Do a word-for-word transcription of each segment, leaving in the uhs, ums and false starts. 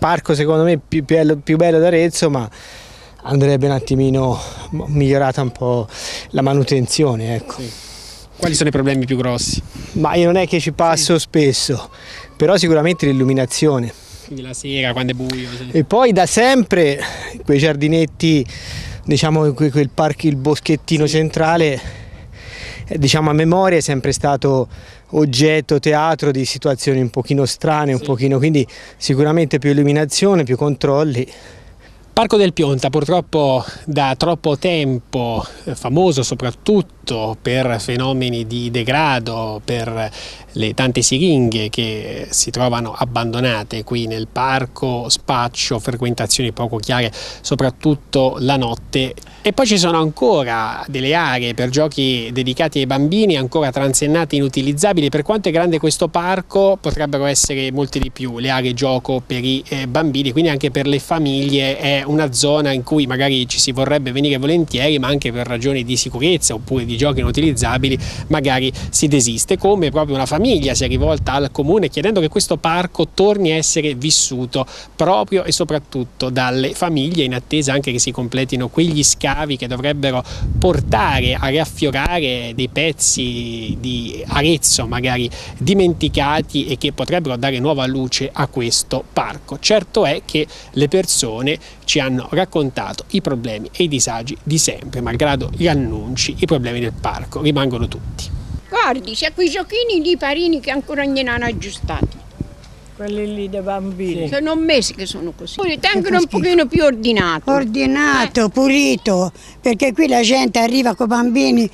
parco secondo me più bello, più bello d'Arezzo, ma andrebbe un attimino migliorata un po' la manutenzione, ecco. Sì. Quali sono i problemi più grossi? Ma io non è che ci passo sì. spesso, però sicuramente l'illuminazione. Quindi la sera, quando è buio. Sì. E poi da sempre quei giardinetti, diciamo quel parco, il boschettino sì. centrale, diciamo a memoria è sempre stato oggetto, teatro di situazioni un pochino strane, un sì. pochino, quindi sicuramente più illuminazione, più controlli. Parco del Pionta purtroppo da troppo tempo famoso soprattutto per fenomeni di degrado, per le tante siringhe che si trovano abbandonate qui nel parco, spaccio, frequentazioni poco chiare soprattutto la notte. E poi ci sono ancora delle aree per giochi dedicati ai bambini ancora transennate, inutilizzabili. Per quanto è grande questo parco potrebbero essere molte di più le aree gioco per i eh, bambini, quindi anche per le famiglie è una zona in cui magari ci si vorrebbe venire volentieri, ma anche per ragioni di sicurezza oppure di giochi inutilizzabili magari si desiste, come proprio una famiglia si è rivolta al comune chiedendo che questo parco torni a essere vissuto proprio e soprattutto dalle famiglie, in attesa anche che si completino quegli scavi che dovrebbero portare a riaffiorare dei pezzi di Arezzo magari dimenticati e che potrebbero dare nuova luce a questo parco. Certo è che le persone ci hanno raccontato i problemi e i disagi di sempre, malgrado gli annunci, i problemi del parco rimangono tutti. Guardi, c'è quei giochini di parini che ancora non gliene hanno aggiustati. Quelli lì dei bambini. Sì. Sono mesi che sono così. Poi tengono un pochino più ordinato. Ordinato, eh. pulito, perché qui la gente arriva con bambini,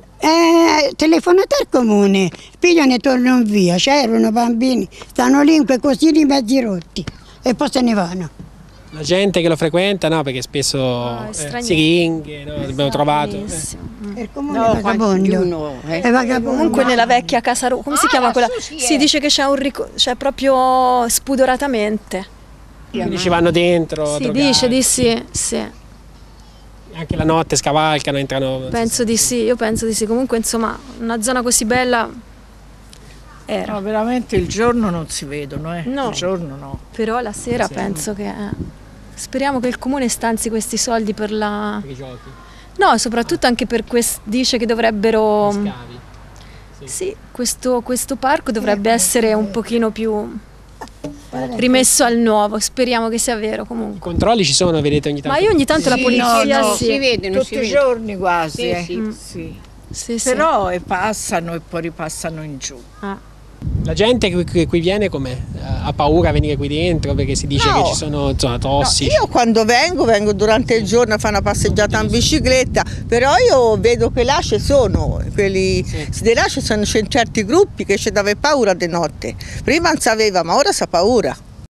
eh, telefonate al comune, pigliano e tornano via. C'erano bambini, stanno lì in quei cosini mezzi rotti e poi se ne vanno. La gente che lo frequenta, no, perché spesso no, eh, siringhe, no, abbiamo trovato. Eh. Il comune no, è vagabondo. Eh. È vagabondo. Comunque nella vecchia casa, come si ah, chiama quella? Si, si dice che c'è un ricordo, cioè proprio spudoratamente. Quindi ci vanno dentro. Si dice di sì, sì. Anche la notte scavalcano, entrano. Penso di sì, io penso di sì. Comunque insomma, una zona così bella. Era. No, veramente il giorno non si vedono, eh. No. Il giorno no. Però la sera sì. penso che. Eh. Speriamo che il comune stanzi questi soldi per la. Per i giochi. No, soprattutto anche per questo, dice che dovrebbero. Gli scavi. Sì, sì questo, questo parco dovrebbe essere un pochino più rimesso al nuovo, speriamo che sia vero comunque. I controlli ci sono, vedete ogni tanto? Ma io ogni tanto sì, la polizia no, no, sì. si vedono, tutti si i vede. giorni quasi, sì, eh. sì. Mm. Sì. Sì, Però sì. E passano e poi ripassano in giù. Ah. La gente che qui viene come? Ha paura a venire qui dentro perché si dice no, che ci sono insomma, tossici? No, io quando vengo, vengo durante il giorno a fare una passeggiata in bicicletta, però io vedo che là ci sono, quelli, sì. Di là ci sono certi gruppi che ci dava paura di notte. Prima non sapeva, ma ora sa paura.